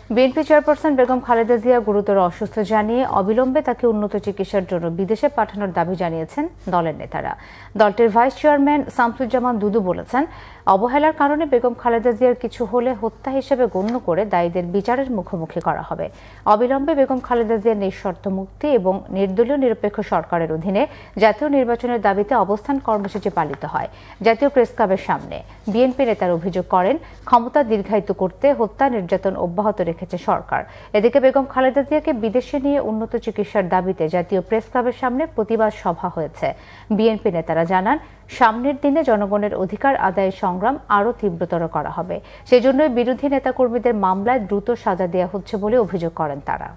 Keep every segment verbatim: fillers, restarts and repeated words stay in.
BNP chairperson Begum Khaleda Zia গুরুতর অসুস্থ জানিয়ে অবিলম্বে তাকে উন্নত চিকিৎসার জন্য বিদেশে পাঠানোর দাবি জানিয়েছেন দলের নেতারা। দলটির ভাইস চেয়ারম্যান শামসুজ্জামান দুদু বলেছেন, অবহেলার কারণে বেগম খালেদা জিয়ার কিছু হলে হত্যা হিসেবে গণ্য করে দায়ীদের বিচারের মুখোমুখি করা হবে। অবিলম্বে বেগম খালেদা জিয়ার নিঃশর্ত মুক্তি এবং নির্দলীয় নিরপেক্ষ সরকারের অধীনে জাতীয় নির্বাচনের দাবিতে অবস্থান কর্মসূচি পালিত হয়। জাতীয় প্রেস ক্লাবের সামনে বিএনপি নেতারা অভিযোগ করেন, ক্ষমতা দীর্ঘায়িত করতে হত্যা নির্যাতন অব্যাহত রেখেছে সরকার। এদিকে বেগম খালেদা জিয়াকে বিদেশে নিয়ে উন্নত চিকিৎসার দাবিতে জাতীয় প্রেস ক্লাবের সামনে প্রতিবাদ সভা হয়েছে। বিএনপি নেতারা জানান, সামনের দিনে জনগণের অধিকার আদায়ের সংগ্রাম আরও তীব্রতর করা হবে। সেজন্যই বিরোধী নেতাকর্মীদের মামলায় দ্রুত সাজা দেওয়া হচ্ছে বলে অভিযোগ করেন তারা।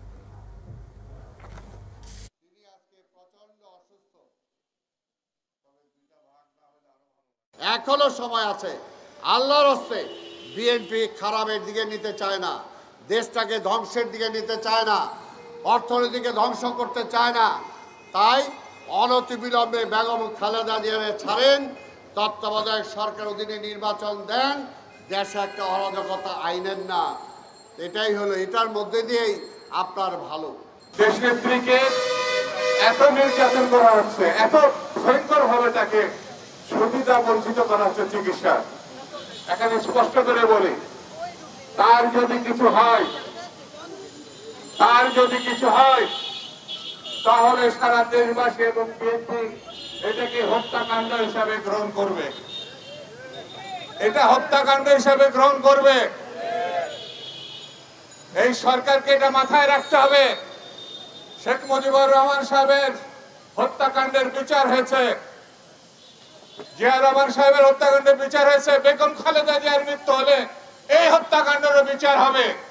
এখনো সময় আছে, আল্লাহর হস্তে বিএনপি খারাপের দিকে নিতে চায় না, দেশটাকে ধ্বংসের দিকে নিতে চায় না, অর্থনীতিকে ধ্বংস করতে চায় না। তাই অনতিবিলম্বে বেগম খালেদা জিয়াকে ছাড়েন, তত্ত্বাবধায়ক সরকার অধীনে নির্বাচন দেন, দেশে একটা অরাজকতা আইনেন না। এটাই হলো, এটার মধ্যে দিয়েই আপনার ভালো। দেশনেত্রীকে এত নির্যাতন করা হচ্ছে, এত ভয়ঙ্কর ভাবে তাকে সুবিধা বঞ্চিত করা হচ্ছে চিকিৎসা। এখানে স্পষ্ট করে বলি, তার যদি কিছু হয় তার যদি কিছু হয় তাহলে সারা দেশবাসী এবং বিএনপি এটাকে হত্যাকাণ্ড হিসাবে গ্রহণ করবে, এটা হত্যাকাণ্ড হিসাবে গ্রহণ করবে। এই সরকারকে এটা মাথায় রাখতে হবে। শেখ মুজিবুর রহমান সাহেবের হত্যাকাণ্ডের বিচার হয়েছে, জিয়া রহমান সাহেবের হত্যাকাণ্ডের বিচার হয়েছে, বেগম খালেদা জিয়ার মৃত্যু হলে এই হত্যাকাণ্ডেরও বিচার হবে।